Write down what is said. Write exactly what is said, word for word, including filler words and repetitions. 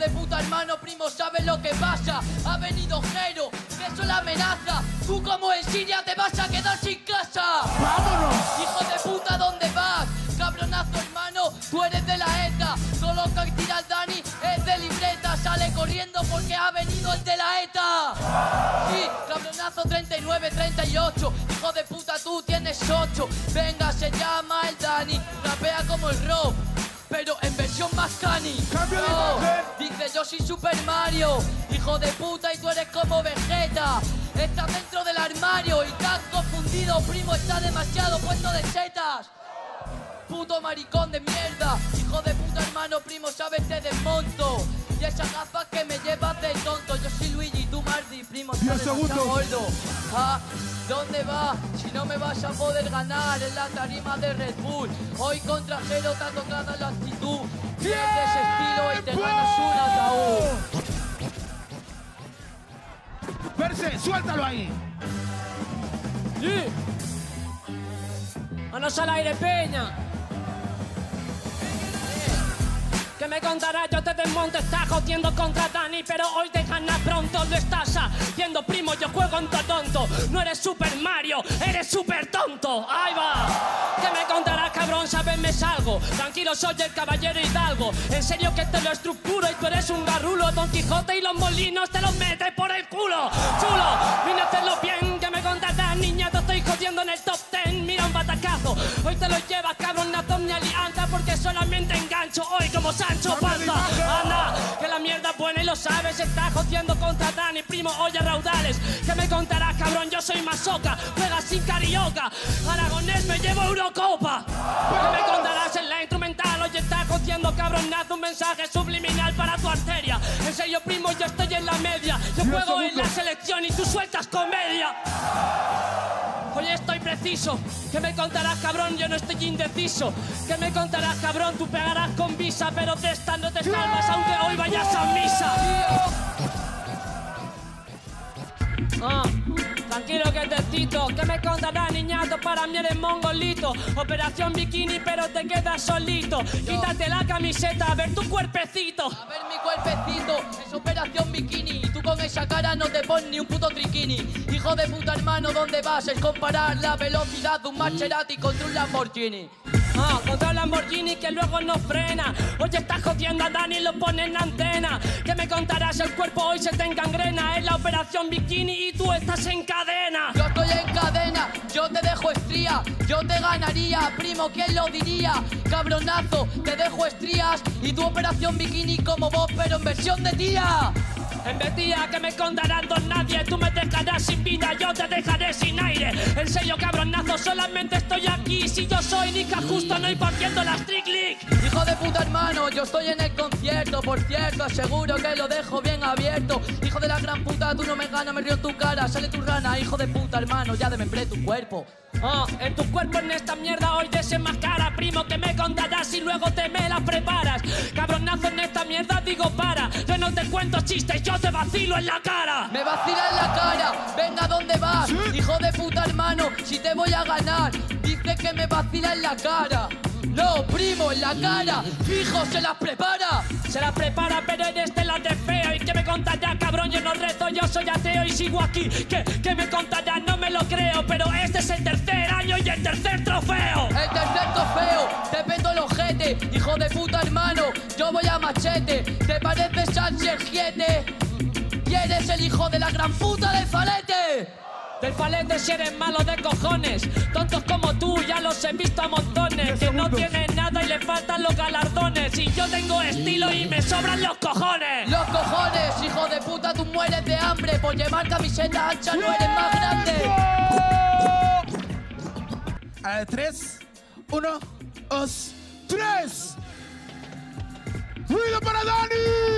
de puta, hermano, primo, ¿sabes lo que pasa? Ha venido Jero, que eso la amenaza. Tú como en Siria te vas a quedar sin casa. ¡Vámonos! Hijo de puta, ¿dónde vas? Cabronazo, hermano, tú eres de la ETA. Solo que tira el Dani es de libreta. Sale corriendo porque ha venido el de la ETA. Sí, cabronazo treinta y nueve, treinta y ocho. Hijo de puta, tú tienes ocho. Venga, se llama el Dani. Rapea como el Rob, pero en versión más cani. ¡Cambio de No, imagen! dice yo soy Super Mario. Hijo de puta, y tú eres como Vegeta. Estás dentro del armario y te has confundido, primo. Está demasiado puesto de setas. Puto maricón de mierda. Hijo de puta, hermano, primo, sabes, te desmonto. Y esas gafas que me llevas de tonto. Yo soy Luigi, tú Marty, primo, Diez estás demasiado segundos. gordo. Ah, ¿dónde vas? Si no me vas a poder ganar en la tarima de Red Bull. Hoy contra Jero te ha tocado la actitud. Pierdes estilo y te ganas un ataúd. Perse, suéltalo ahí. Sí. Manos al aire, peña. ¿Qué me contarás? Yo te desmonto, estás jodiendo contra Dani, pero hoy te ganas pronto, lo estás haciendo, primo, yo juego en tonto. No eres Super Mario, eres súper tonto. Ahí va. ¿Qué me contarás, cabrón? Sabes, me salgo. Tranquilo, soy el caballero Hidalgo. En serio que te lo estructuro y tú eres un garrulo. Don Quijote y los molinos te los metes por el culo. Chulo, vine a hacerlo bien. ¿Qué me contarás, niña? Te estoy jodiendo en el top ten. Mira un batacazo. Hoy te lo llevas, cabrón, nato mi alianza, porque solamente engancho hoy como Sancho Panza. Anda, que la mierda es buena y lo sabes. Estás jodiendo contra Dani, primo, oye raudales. ¿Qué me contarás, cabrón? Yo soy masoca. Juega sin carioca. Aragonés, me llevo Eurocopa. ¿Qué me contarás en la instrumental? Oye, estás jodiendo, cabronazo, un mensaje subliminal para tu arteria. En serio, primo, yo estoy en la media. Yo juego en la selección y tú sueltas comedia. Oye, estoy preciso. ¿Qué me contarás, cabrón? Yo no estoy indeciso. ¿Qué me contarás, cabrón? Tú pegarás con visa, pero de esta no te salvas, aunque hoy vayas a misa. Ah, tranquilo que te cito. ¿Qué me contarás, niñato? Para mí eres mongolito. Operación bikini, pero te quedas solito. Quítate la camiseta, a ver tu cuerpecito. A ver mi cuerpecito, es operación bikini. Y tú con esa cara no te pones ni un puto triquini. Hijo de puta, hermano, ¿dónde vas? Es comparar la velocidad de un Maserati contra un Lamborghini. Ah, contra un Lamborghini que luego no frena. Oye, estás jodiendo a Dani y lo pones en antena. ¿Qué me contarás? El cuerpo hoy se te engangrena. Es la operación bikini y tú estás en cadena. Yo estoy en cadena, yo te dejo estría. Yo te ganaría, primo, ¿quién lo diría? Cabronazo, te dejo estrías. Y tu operación bikini como vos, pero en versión de tía. En vez tía, que me contarán don nadie. Tú me dejarás sin vida, yo te dejaré sin aire. En serio, cabronazo, solamente estoy aquí. Si yo soy Nica Justo, no impartiendo la Street League. Hijo de puta, hermano, yo estoy en el concierto. Por cierto, aseguro que lo dejo bien abierto. Hijo de la gran puta, tú no me ganas, me río en tu cara. Sale tu rana, hijo de puta, hermano, ya desmembré tu cuerpo. Oh, en tu cuerpo en esta mierda hoy desenmascara, primo, que me contarás y luego te me la preparas. Cabronazo, en esta mierda digo para. Yo no te cuento chistes, yo te vacilo en la cara. Me vacila en la cara, venga, ¿dónde vas? ¿Sí? Hijo de puta, hermano, si te voy a ganar. Dice que me vacila en la cara. No, primo, en la cara, fijo, se las prepara. Se la prepara, pero eres de la de feo. ¿Y qué me contarás, cabrón? Yo no rezo, yo soy ateo y sigo aquí. ¿Qué, qué me contarás? No me lo creo, pero este es el tercer año y el tercer trofeo. El tercer trofeo, te peto el ojete. Hijo de puta, hermano, yo voy a machete. ¿Te pareces Sánchez Giete? Y eres el hijo de la gran puta del Falete. Del palete si eres malo de cojones. Tontos como tú ya los he visto a montones. Que no tienen nada y le faltan los galardones. Y yo tengo estilo y me sobran los cojones. Los cojones, hijo de puta, tú mueres de hambre. Por llevar camiseta ancha no eres más grande. A ver, tres, uno, dos, tres. ¡Ruido para Dani!